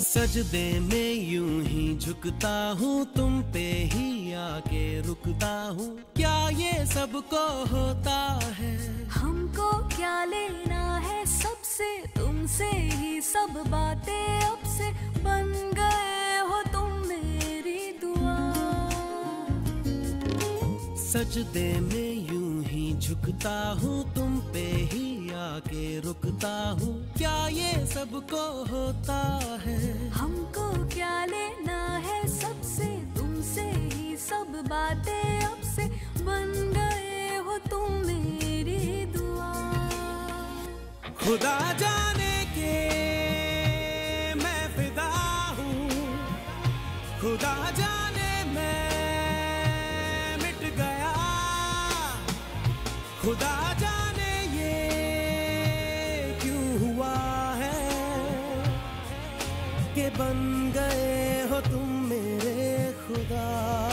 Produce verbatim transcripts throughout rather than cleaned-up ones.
सजदे में यूं ही झुकता हूँ, तुम पे ही आके रुकता हूँ। क्या ये सबको होता है? हमको क्या लेना है सबसे, तुमसे ही सब बातें अब से बन गए हो तुम मेरी दुआ। सजदे में यूं ही झुकता हूँ, तुम पे ही आके रुकता हूँ। क्या ये सबको होता है? हमको क्या लेना है सबसे, तुमसे ही सब बातें अब से बन गए हो तुम मेरी दुआ। खुदा जाने के मैं फिदा हूँ, खुदा जाने मैं मिट गया। खुदा जाने ये क्यों हुआ है कि बन गए हो तुम मेरे खुदा।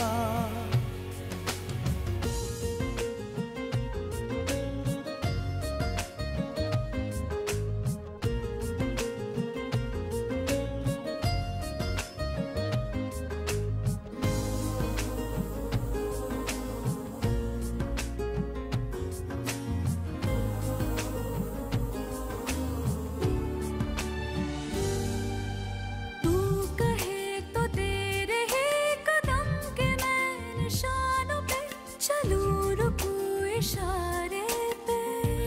इशारे पे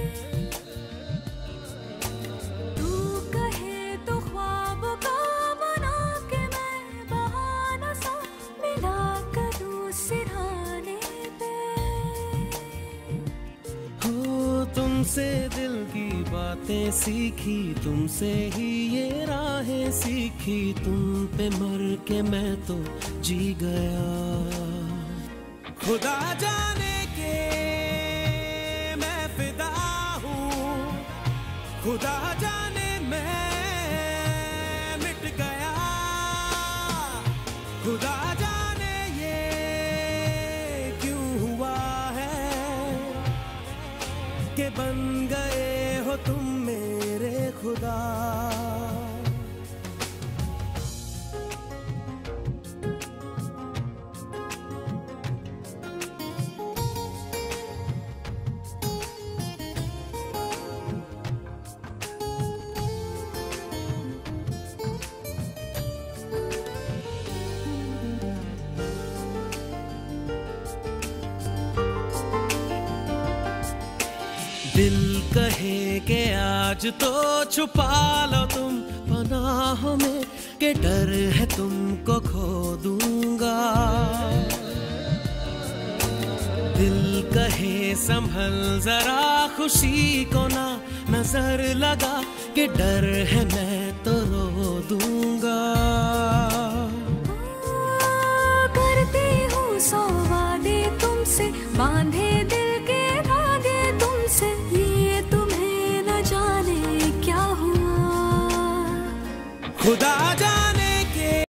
तू कहे तो ख्वाब का बना के मैं बहाना सा मिला करूं सिरहाने पे। हो तुमसे दिल की बातें सीखी, तुमसे ही ये राहें सीखी। तुम पे मर के मैं तो जी गया। खुदा जाने के मैं फिदा हूँ, खुदा जाने मैं मिट गया। खुदा जाने ये क्यों हुआ है कि बन गए हो तुम मेरे खुदा। दिल कहे कि आज तो छुपा लो तुम पनाहों में, के डर है तुमको खो दूंगा। दिल कहे संभल जरा खुशी को ना नजर लगा, के डर है मैं तो रो दूंगा। करती हूँ सौ वादे तुमसे, बांधे दिल के धागे तुमसे, ये तुम्हें न जाने क्या हुआ। खुदा